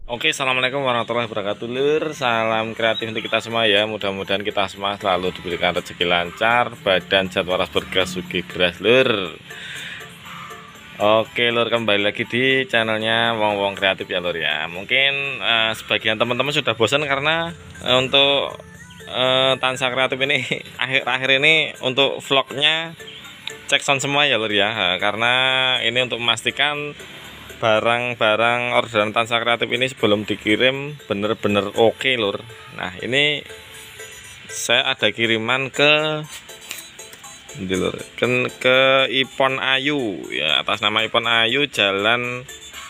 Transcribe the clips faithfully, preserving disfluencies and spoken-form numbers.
Oke, assalamualaikum warahmatullahi wabarakatuh, Lur. Salam kreatif untuk kita semua ya. Mudah-mudahan kita semua selalu diberikan rezeki lancar, badan sehat waras berkah sugih beras, Lur. Oke, Lur, kembali lagi di channelnya Wong Wong Kreatif ya, Lur ya. Mungkin uh, sebagian teman-teman sudah bosan karena uh, untuk uh, Tansa Kreatif ini akhir-akhir ini untuk vlognya cek sound semua ya, Lur ya. Uh, karena ini untuk memastikan barang-barang orderan Tansa Kreatif ini sebelum dikirim bener-bener oke, Lur. Nah, ini saya ada kiriman ke ini, Lur, ke, ke Ipon Ayu ya, atas nama Ipon Ayu, Jalan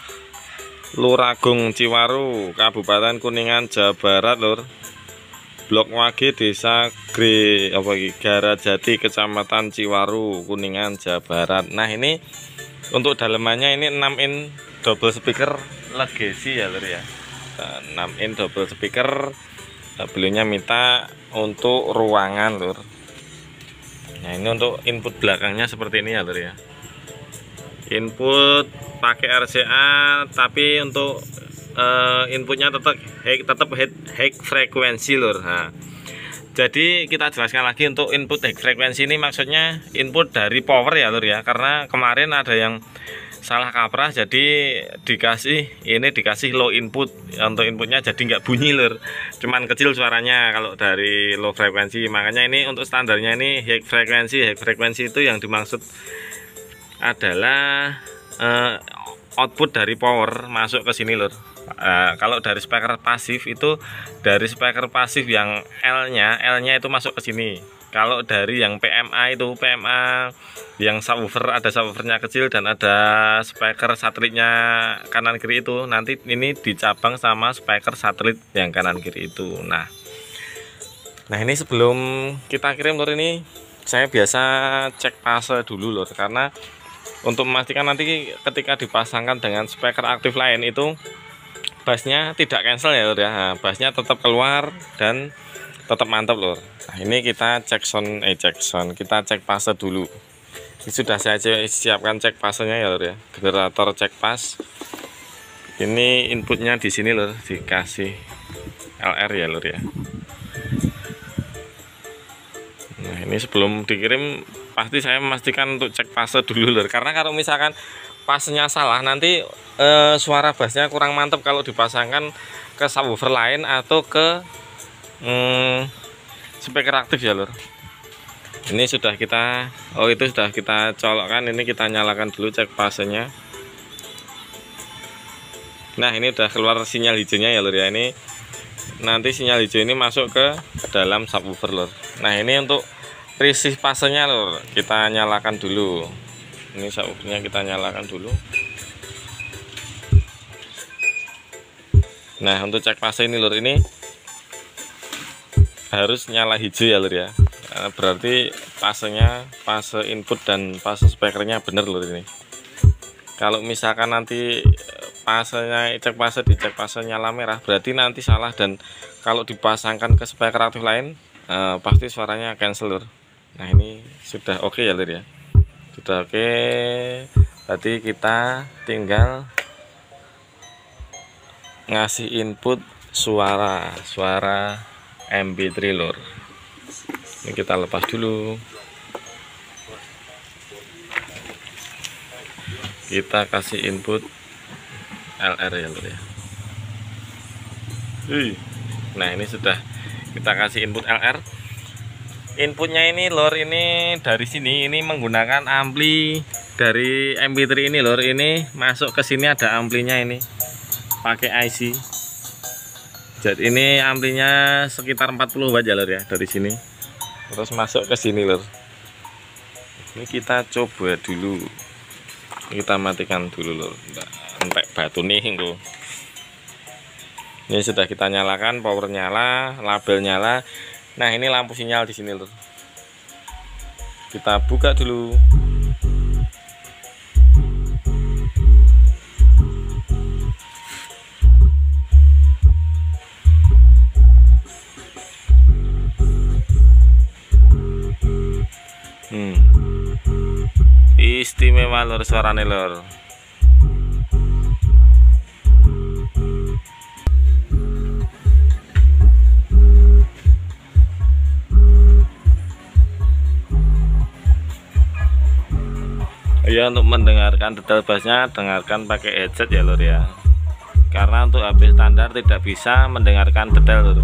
Luragung Ciwaru, Kabupaten Kuningan, Jawa Barat, Lur. Blok Wage, Desa Gre apa iki Garajati, Kecamatan Ciwaru, Kuningan, Jawa Barat. Nah, ini untuk dalemannya ini enam in double speaker Legacy ya, Lur ya. enam in double speaker. Beliaunya minta untuk ruangan, Lur. Nah, ini untuk input belakangnya seperti ini ya, Lur ya. Input pakai R C A, tapi untuk uh, inputnya tetap high, tetap high frekuensi, Lur. Nah, jadi kita jelaskan lagi untuk input high frekuensi ini maksudnya input dari power ya, Lur ya. Karena kemarin ada yang salah kaprah, jadi dikasih ini dikasih low input, untuk inputnya jadi nggak bunyi, Lur. Cuman kecil suaranya kalau dari low frekuensi. Makanya ini untuk standarnya ini high frekuensi. High frekuensi itu yang dimaksud adalah uh, output dari power masuk ke sini, Lur. Uh, kalau dari speaker pasif itu dari speaker pasif yang L-nya, L-nya itu masuk ke sini. Kalau dari yang P M A itu P M A yang subwoofer, ada subwoofernya kecil dan ada speaker satelitnya kanan kiri itu, nanti ini dicabang sama speaker satelit yang kanan kiri itu. Nah, nah ini sebelum kita kirim, Lur, ini saya biasa cek fase dulu, Lur, karena untuk memastikan nanti ketika dipasangkan dengan speaker aktif lain itu bassnya tidak cancel ya, Lur ya. Nah, bassnya tetap keluar dan tetap mantap, Lur. Nah, ini kita cek sound eh cek sound kita cek fase dulu. Ini sudah saya siapkan cek fasenya ya, Lur ya. Generator cek pas. Ini inputnya di sini, Lur, dikasih L R ya, Lur ya. Nah, ini sebelum dikirim pasti saya memastikan untuk cek fase dulu, Lur. Karena kalau misalkan fasenya salah nanti eh, suara bassnya kurang mantap kalau dipasangkan ke subwoofer lain atau ke hmm, speaker aktif ya, Lur. Ini sudah kita oh itu sudah kita colokkan, ini kita nyalakan dulu cek fasenya. Nah, ini udah keluar sinyal hijaunya ya, Lur ya. Ini nanti sinyal hijau ini masuk ke dalam subwoofer, Lur. Nah, ini untuk risih fasenya, Lur, kita nyalakan dulu. Ini subwoofernya kita nyalakan dulu. Nah, untuk cek fase ini, Lur, ini harus nyala hijau ya, Lur ya. Berarti fasenya, fase input dan fase speakernya bener, Lur, ini. Kalau misalkan nanti fasenya cek fase dicek fase nyala merah, berarti nanti salah, dan kalau dipasangkan ke speaker aktif lain eh, pasti suaranya cancel, Lur. Nah, ini sudah oke ya, Lur ya. Sudah oke. Berarti kita tinggal ngasih input suara suara M P tiga, Lur. Ini kita lepas dulu. Kita kasih input L R ya, Lur ya. Nah, ini sudah kita kasih input L R. Inputnya ini, Lur, ini dari sini ini menggunakan ampli dari M P tiga ini, Lur. Ini masuk ke sini ada amplinya, ini pakai I C. Jadi ini amplinya sekitar empat puluh watt ya, Lur ya, dari sini. Terus masuk ke sini, Lur. Ini kita coba dulu. Kita matikan dulu, Lur. Entek batu nih, tuh. Ini sudah kita nyalakan, power nyala, label nyala. Nah, ini lampu sinyal di sini, Lur. Kita buka dulu. Hmm. Istimewa, Lur, suarane, Lur. Ya, untuk mendengarkan detail bassnya dengarkan pakai headset ya lur ya, karena untuk H P standar tidak bisa mendengarkan detail lur.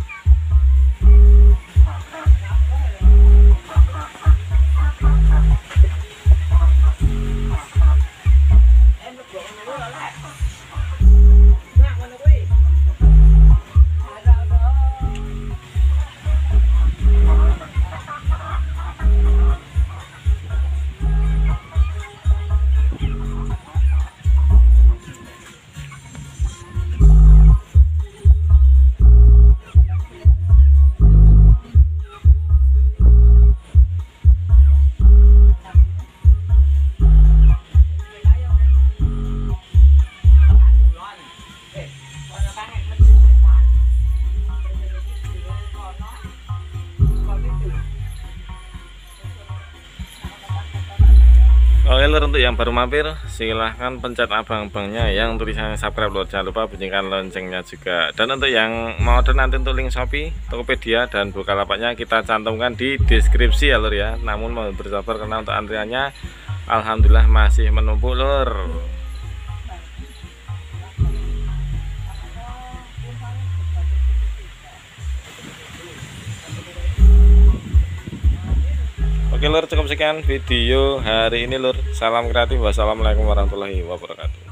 Oke lur, untuk yang baru mampir silahkan pencet abang-abangnya yang tulisannya subscribe lur, jangan lupa bunyikan loncengnya juga. Dan untuk yang mau order nanti untuk link Shopee, Tokopedia dan Bukalapaknya kita cantumkan di deskripsi ya lur ya. Namun mau bersabar karena untuk antriannya alhamdulillah masih menumpuk lur. Oke lur, cukup sekian video hari ini lur. Salam kreatif, wassalamualaikum warahmatullahi wabarakatuh.